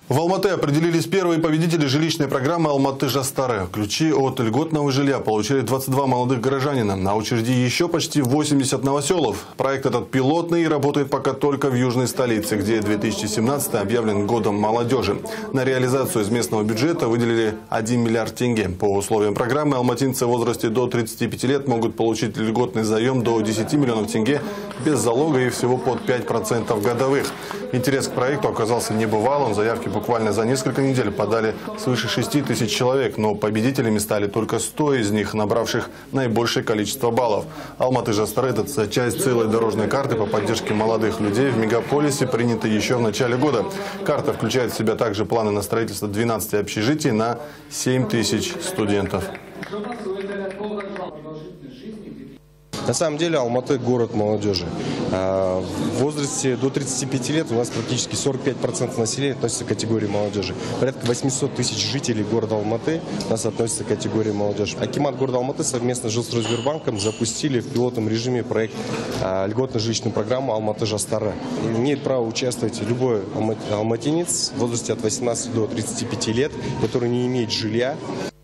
В Алматы определились первые победители жилищной программы «Алматы-Жастары». Ключи от льготного жилья получили 22 молодых горожанина. На очереди еще почти 80 новоселов. Проект этот пилотный и работает пока только в южной столице, где 2017 объявлен годом молодежи. На реализацию из местного бюджета выделили 1 миллиард тенге. По условиям программы алматинцы в возрасте до 35 лет могут получить льготный заем до 10 миллионов тенге без залога и всего под 5% годовых. Интерес к проекту оказался небывалым. Заявки буквально за несколько недель подали свыше 6 тысяч человек, но победителями стали только 100 из них, набравших наибольшее количество баллов. «Алматы-Жастары» – это часть целой дорожной карты по поддержке молодых людей в мегаполисе, принятой еще в начале года. Карта включает в себя также планы на строительство 12 общежитий на 7 тысяч студентов. На самом деле Алматы – город молодежи. В возрасте до 35 лет у нас практически 45% населения относится к категории молодежи. Порядка 800 тысяч жителей города Алматы у нас относятся к категории молодежи. Акимат города Алматы совместно с Жилстройсбербанком запустили в пилотном режиме проект льготной жилищной программы «Алматы-Жастары». Имеет право участвовать любой алматинец в возрасте от 18 до 35 лет, который не имеет жилья.